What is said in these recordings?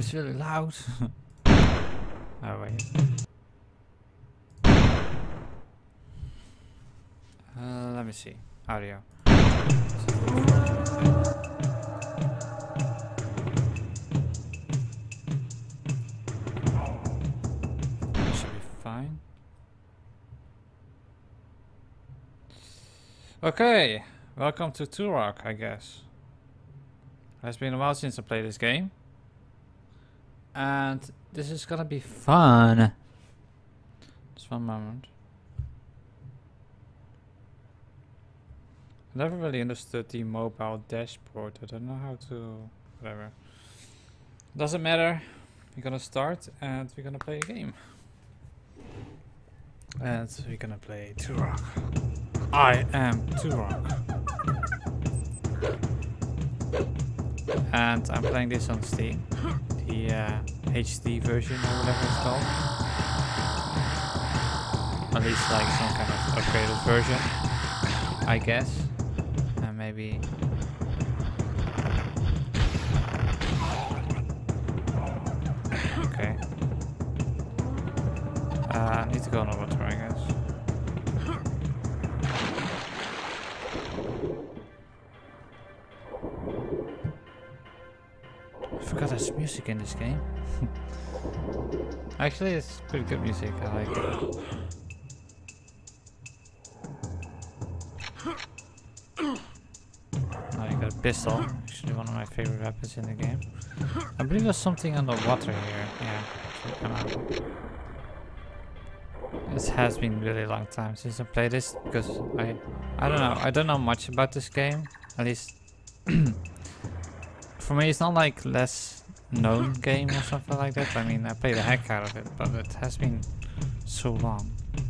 is really loud. Oh wait. Let me see. Audio. Should be fine. Okay, welcome to Turok, I guess. It has been a while since I played this game. And this is gonna be fun. Just one moment. I never really understood the mobile dashboard. I don't know how to... whatever. Doesn't matter. We're gonna start and we're gonna play a game. And we're gonna play Turok. I am Turok. And I'm playing this on Steam. The HD version or whatever it's called. At least like some kind of upgraded version, I guess. And maybe... okay. I need to go on a water, I guess. I forgot there's music in this game. Actually, it's pretty good music. I like it. Now you got a pistol. Actually, one of my favorite weapons in the game. I believe there's something underwater here. Yeah. It has been a really long time since I played this because I don't know. I don't know much about this game. At least. For me, it's not like less known game or something like that. I mean, I played the heck out of it, but it has been so long.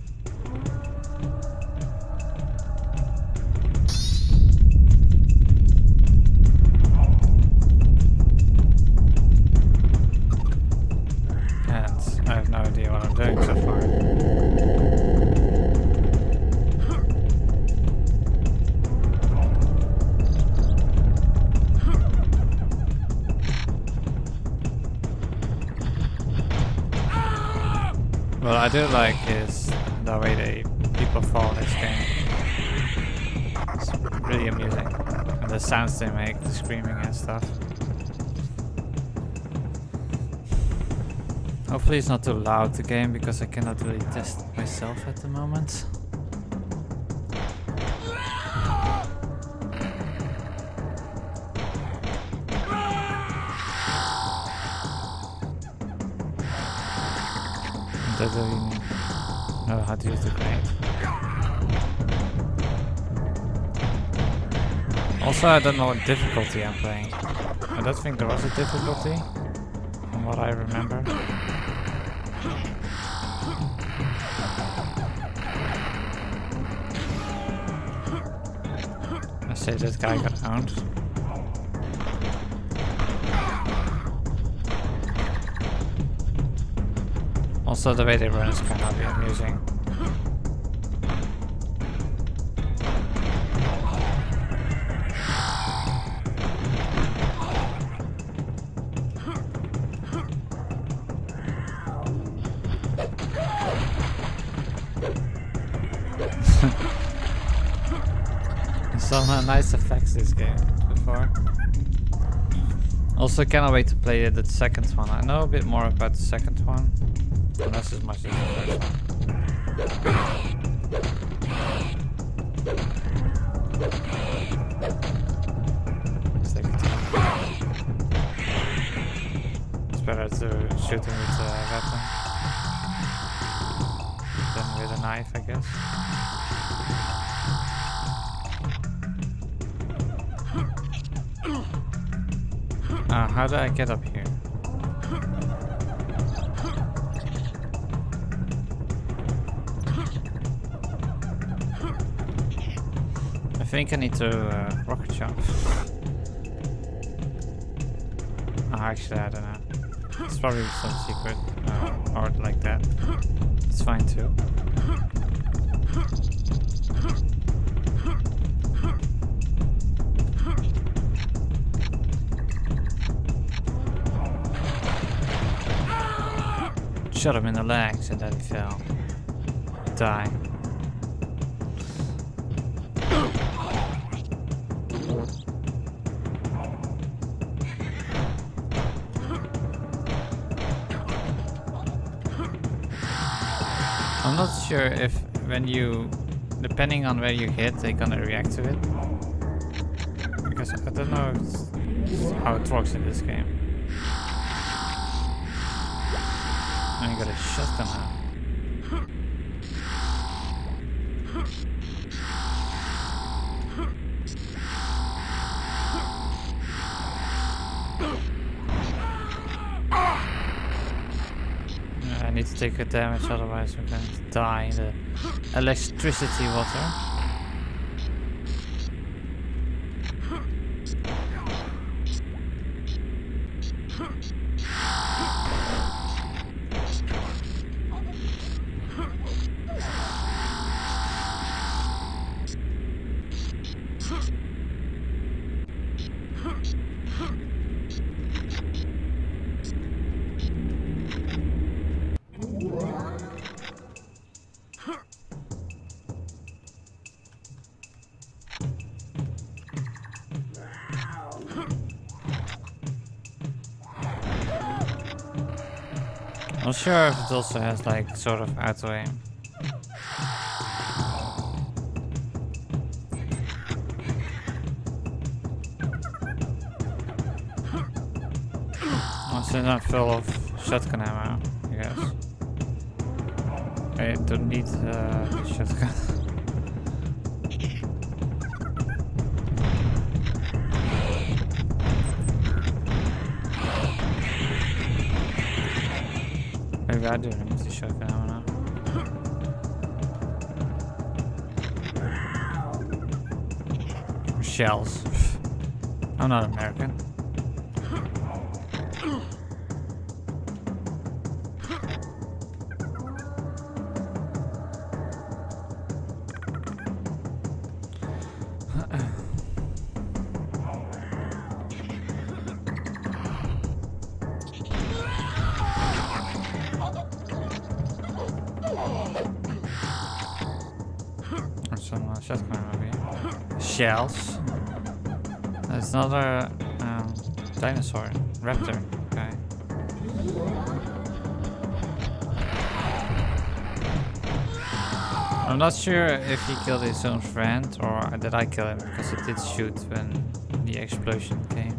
And I have no idea what I'm doing so far. What I do like is the way people fall in this game. It's really amusing. And the sounds they make, the screaming and stuff. Hopefully it's not too loud, the game, because I cannot really test myself at the moment. I don't even know how to use the grenade. Also, I don't know what difficulty I'm playing. I don't think there was a difficulty, from what I remember. I say this guy got owned. Also, the way they run is kind of amusing. Some nice effects this game before. Also, cannot wait to play the second one. I know a bit more about the second one. Not as much as the first one. Let's take it. It's better to shoot him with a weapon than with a knife, I guess. How do I get up here? I think I need to rocket jump. Actually, I don't know. It's probably some secret or like that. It's fine too. shot him in the legs and then he fell. Die. I'm not sure if when you, depending on where you hit, they're gonna react to it. Because I don't know how it works in this game. And you gotta shut them out. I need to take good damage, otherwise we're going to die in the electricity water. I'm not sure if it also has like sort of auto aim. Also not full of shotgun ammo, I guess. I don't need the shotgun. Maybe I do need the shotgun ammo now. Shells. I'm not American. Some shotgun ammo here. Shells. There's another dinosaur, raptor. Okay. I'm not sure if he killed his own friend or did I kill him, because it did shoot when the explosion came.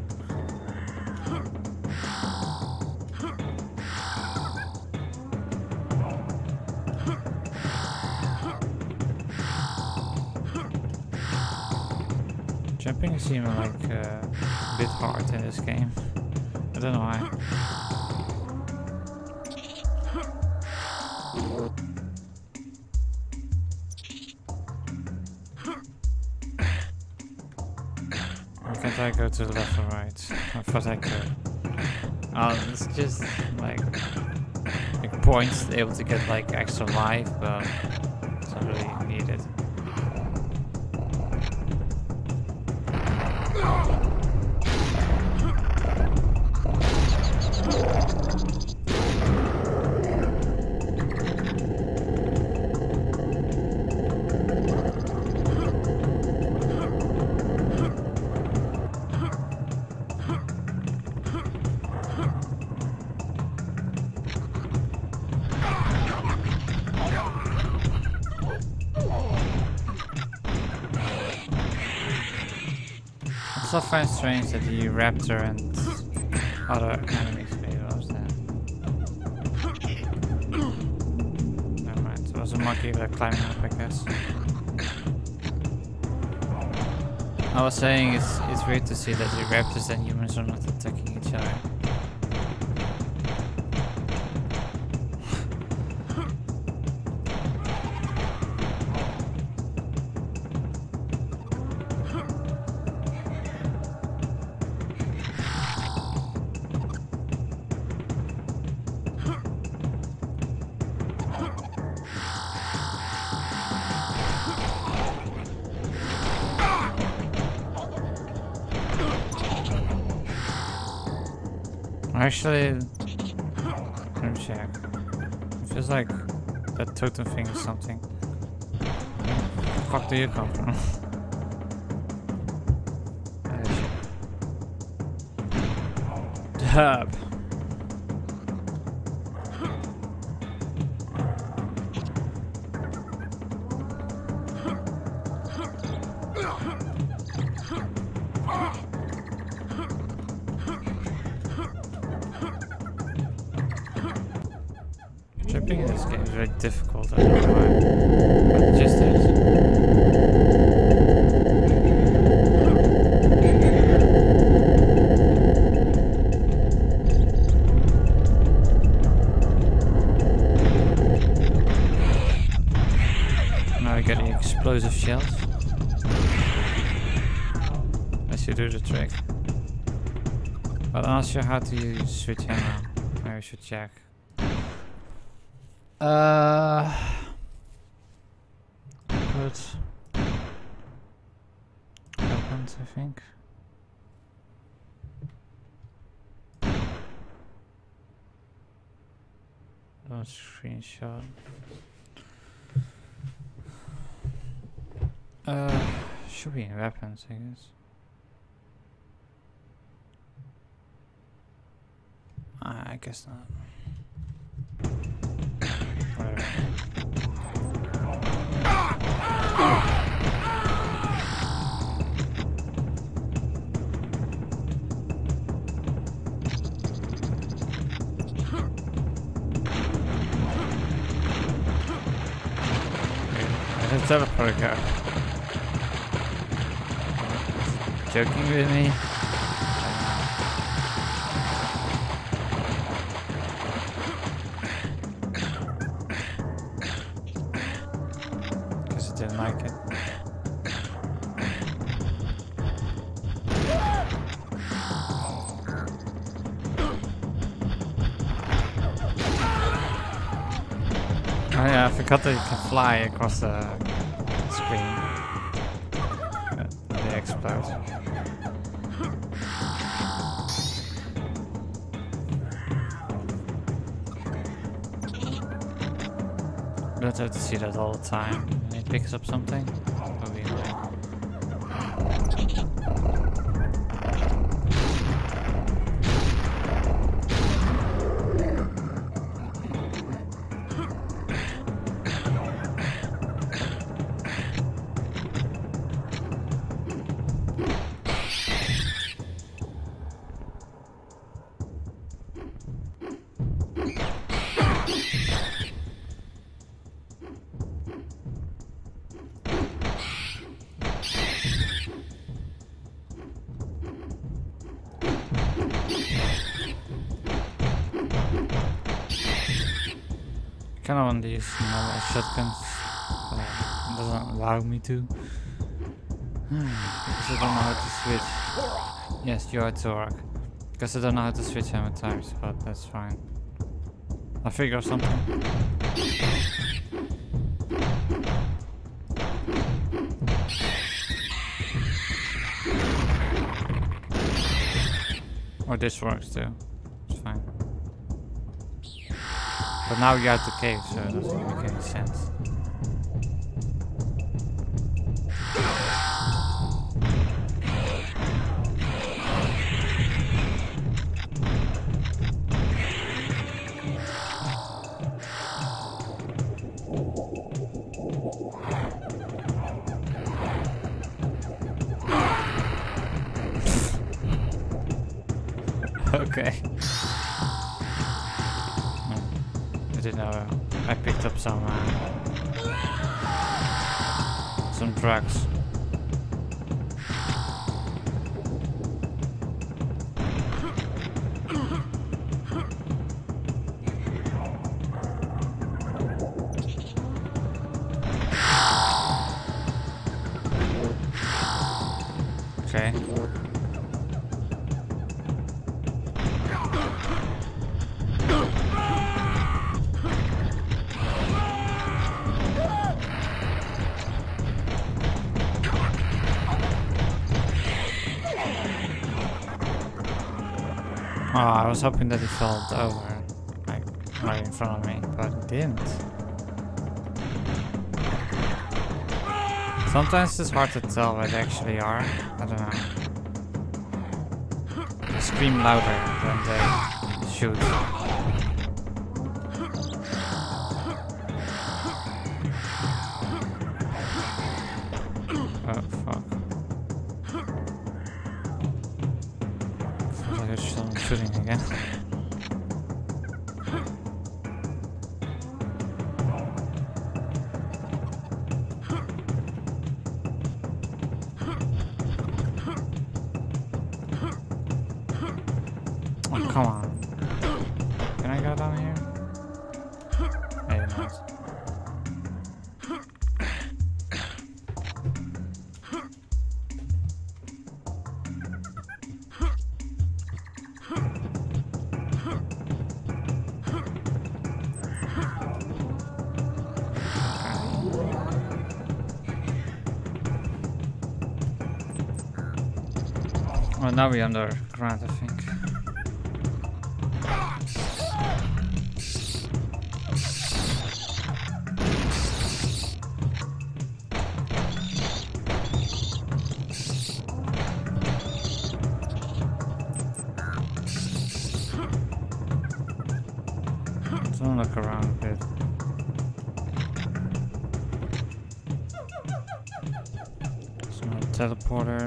Jumping seems like a bit hard in this game. I don't know why. Why can't I go to the left or right? I thought I could. Oh, it's just like points able to get like extra life, but it's not really needed. I find strange that the raptor and other enemies made those then. Never mind, it was a monkey climbing up, I guess. I was saying it's weird to see that the raptors and humans are not attacking each other. Actually, let me check. Feels like that totem thing is something. Where the fuck do you come from? Dab. Jumping in this game is very difficult. I don't know why. But it just is. Now I get the explosive shells. That should do the trick. But I'm not sure how to use switch hammer. Maybe I should check. Good. Weapons, I think. Don't screenshot. Should be in weapons, I guess. I guess not. Whatever. Where did the teleporter go? Joking with me? Didn't like it. Oh yeah, I forgot that you can fly across the screen. They explode. You don't have to see that all the time. It picks up something. Probably annoying. Kind of want to use normal shotguns, but it doesn't allow me to. Because I don't know how to switch. Yes, you are Turok. Because I don't know how to switch hammer types, but that's fine. I'll figure out something. Or this works too. It's fine. But now you're out the cave, so it doesn't make any sense. Okay. I didn't know. I picked up some drugs. Okay. Oh, I was hoping that he fell over. Like, right in front of me, but it didn't. Sometimes it's hard to tell where they actually are. I don't know. They scream louder than they shoot. Oh fuck. Feels like there's someone shooting again. Oh, come on. Can I go down here? Maybe not. Well, now we're underground, I think. Let's look around a bit. There's no teleporter.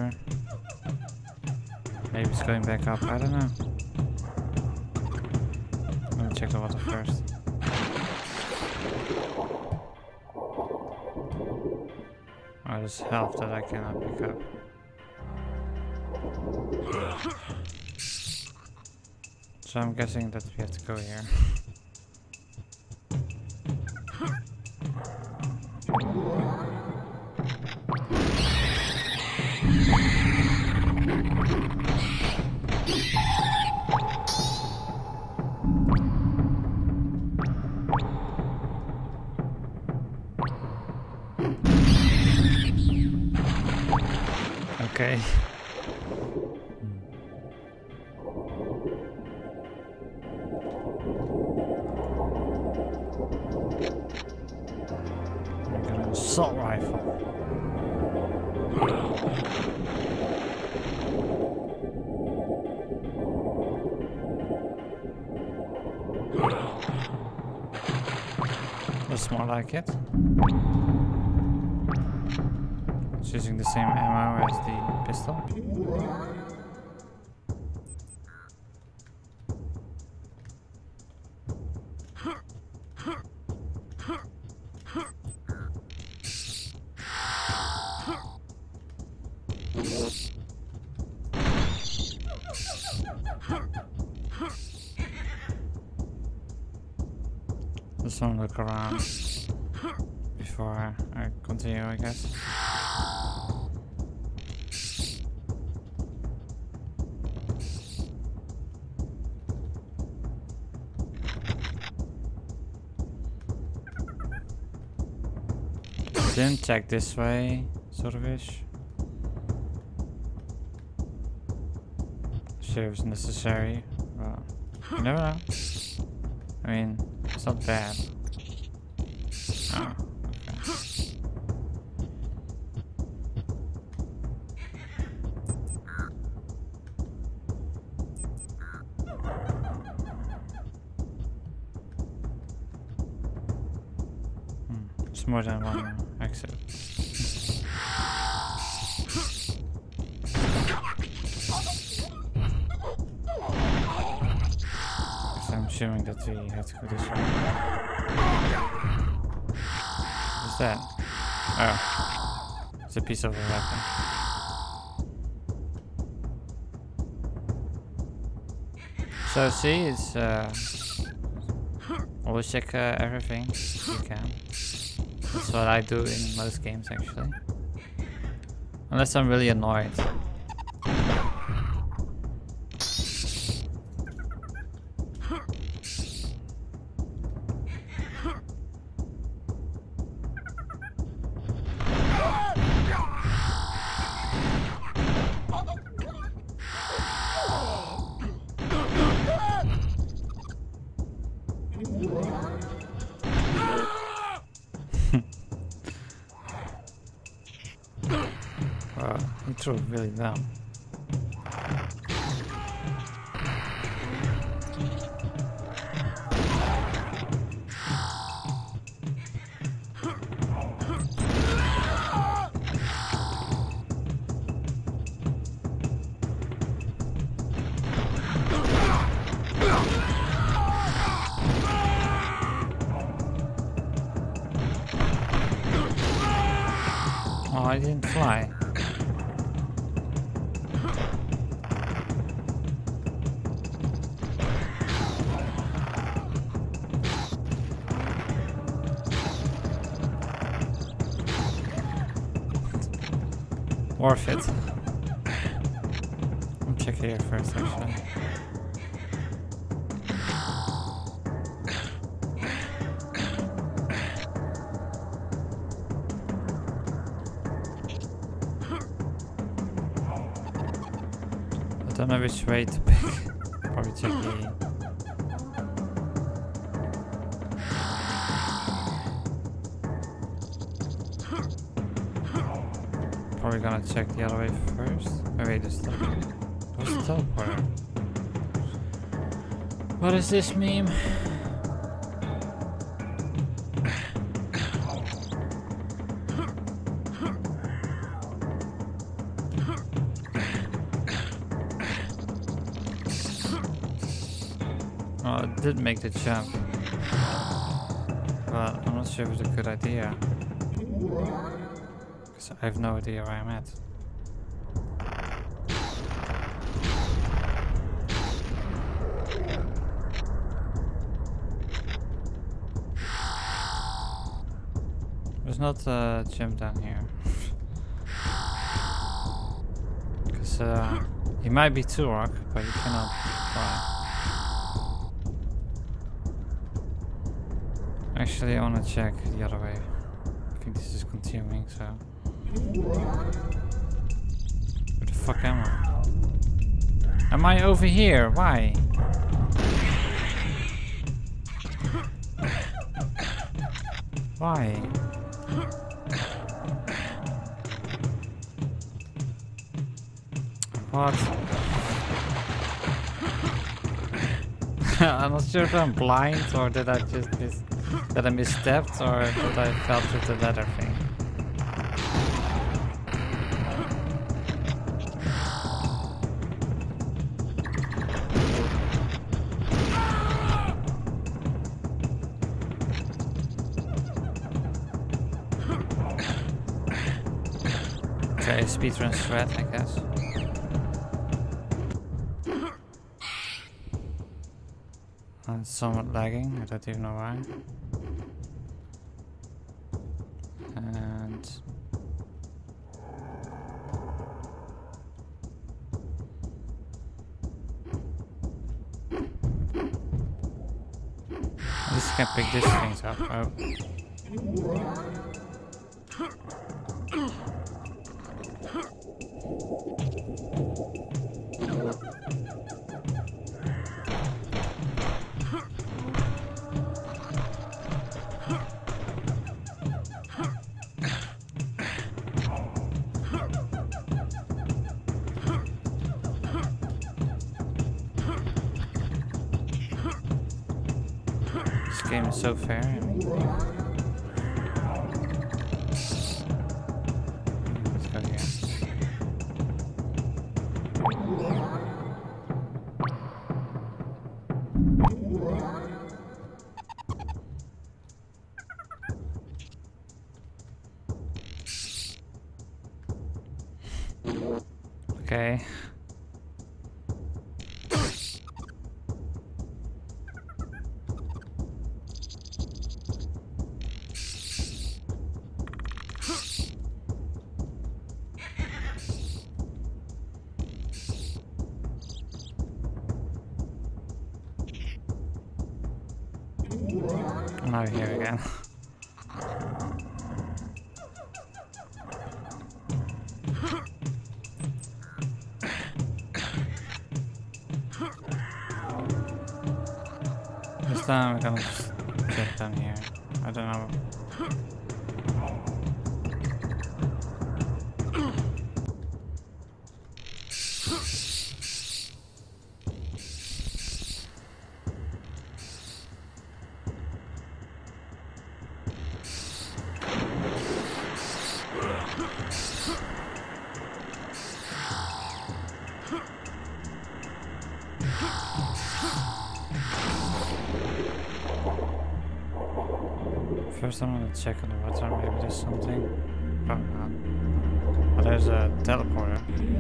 Maybe it's going back up, I don't know. I'm gonna check the water first. Oh, there's health that I cannot pick up. So I'm guessing that we have to go here. Okay. I got an assault rifle. That's more like it. It's using the same ammo as the pistol. Just want to look around before I continue, I guess. Didn't check this way, sort of ish. Sure it was necessary, but you never know. I mean, it's not bad. Oh, okay. It's more than one exit. I'm assuming that we have to go this way. What's that? Oh. It's a piece of a weapon. So see, it's always check everything if you can. That's what I do in most games actually. Unless I'm really annoyed. actually really dumb. Oh, I didn't fly. Worth it. I'll check here first, actually. I don't know which way to pick. Probably check E. Probably gonna check the other way first. Oh wait, there's what's the teleporter? What is this meme? Oh, it did make the jump. But I'm not sure if it's a good idea. Because I have no idea where I'm at. There's not a jump down here. Because he might be Turok, but he cannot fly. Actually, I want to check the other way. I think this is continuing, so... Where the fuck am I? Am I over here? Why? Why? What? I'm not sure if I'm blind or did I just did I misstepped or did I fell through the ladder thing? Okay, speedrun threat, I guess. It's somewhat lagging, I don't even know why. And this can pick these things up. Oh. This game is so fair. I mean, let's go here. Okay. I'm out here again. This time I'm gonna just get down here. I don't know. First I'm gonna check on the water, maybe there's something. Probably not. Oh, there's a teleporter.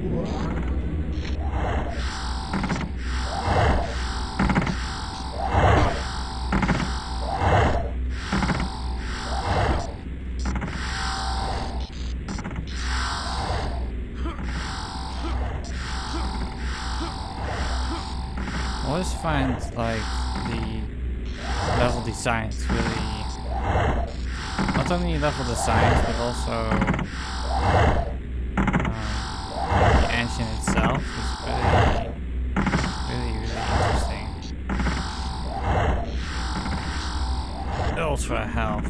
I always find like the level designs really, not only level designs but also the engine itself is really interesting. Ultra health.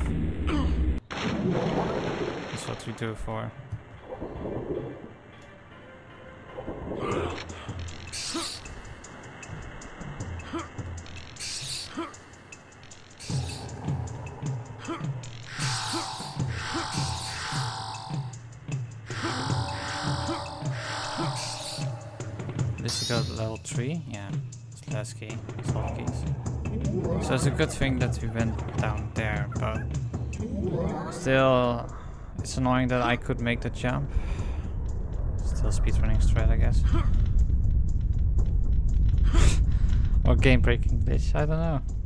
That's what we do for. This is got level 3, yeah. It's last key, it's all keys. So it's a good thing that we went down there, but still it's annoying that I could make the jump. Still speedrunning strat, I guess. Or game breaking glitch, I don't know.